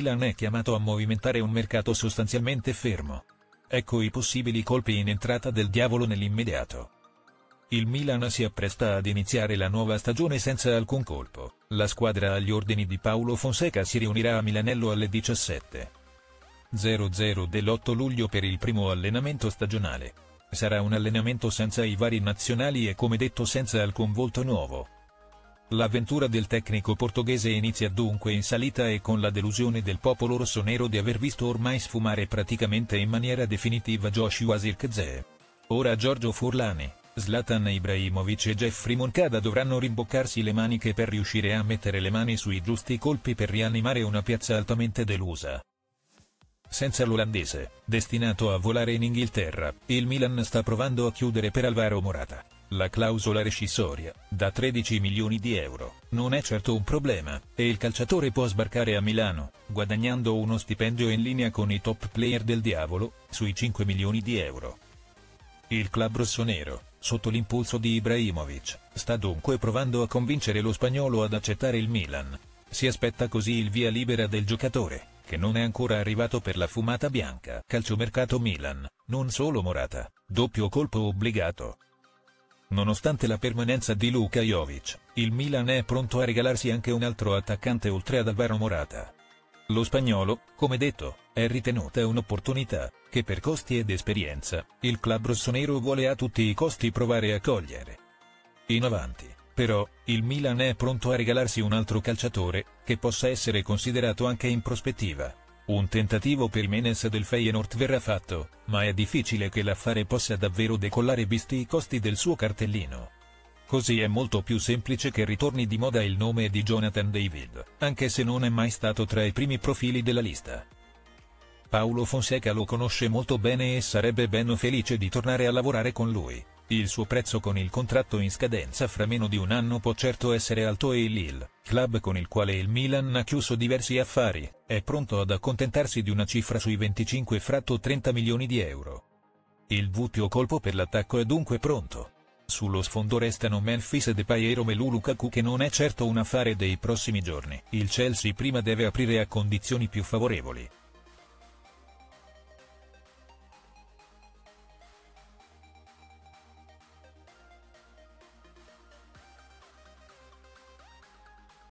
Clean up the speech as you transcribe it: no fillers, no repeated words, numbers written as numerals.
Milan è chiamato a movimentare un mercato sostanzialmente fermo. Ecco i possibili colpi in entrata del diavolo nell'immediato. Il Milan si appresta ad iniziare la nuova stagione senza alcun colpo. La squadra agli ordini di Paulo Fonseca si riunirà a Milanello alle 17:00 dell'8 luglio per il primo allenamento stagionale. Sarà un allenamento senza i vari nazionali e, come detto, senza alcun volto nuovo. L'avventura del tecnico portoghese inizia dunque in salita e con la delusione del popolo rossonero di aver visto ormai sfumare praticamente in maniera definitiva Joshua Zirkzee. Ora Giorgio Furlani, Zlatan Ibrahimovic e Jeffrey Moncada dovranno rimboccarsi le maniche per riuscire a mettere le mani sui giusti colpi per rianimare una piazza altamente delusa. Senza l'olandese, destinato a volare in Inghilterra, il Milan sta provando a chiudere per Alvaro Morata. La clausola rescissoria, da 13 milioni di euro, non è certo un problema, e il calciatore può sbarcare a Milano, guadagnando uno stipendio in linea con i top player del diavolo, sui 5 milioni di euro. Il club rossonero, sotto l'impulso di Ibrahimovic, sta dunque provando a convincere lo spagnolo ad accettare il Milan. Si aspetta così il via libera del giocatore, che non è ancora arrivato per la fumata bianca. Calciomercato Milan, non solo Morata, doppio colpo obbligato. Nonostante la permanenza di Luka Jovic, il Milan è pronto a regalarsi anche un altro attaccante oltre ad Alvaro Morata. Lo spagnolo, come detto, è ritenuta un'opportunità, che per costi ed esperienza, il club rossonero vuole a tutti i costi provare a cogliere. In avanti, però, il Milan è pronto a regalarsi un altro calciatore, che possa essere considerato anche in prospettiva. Un tentativo per Jimenez del Feyenoord verrà fatto, ma è difficile che l'affare possa davvero decollare visti i costi del suo cartellino. Così è molto più semplice che ritorni di moda il nome di Jonathan David, anche se non è mai stato tra i primi profili della lista. Paulo Fonseca lo conosce molto bene e sarebbe ben felice di tornare a lavorare con lui. Il suo prezzo con il contratto in scadenza fra meno di un anno può certo essere alto e il Lille, club con il quale il Milan ha chiuso diversi affari, è pronto ad accontentarsi di una cifra sui 25-30 milioni di euro. Il doppio colpo per l'attacco è dunque pronto. Sullo sfondo restano Memphis Depay e Romelu Lukaku, che non è certo un affare dei prossimi giorni. Il Chelsea prima deve aprire a condizioni più favorevoli.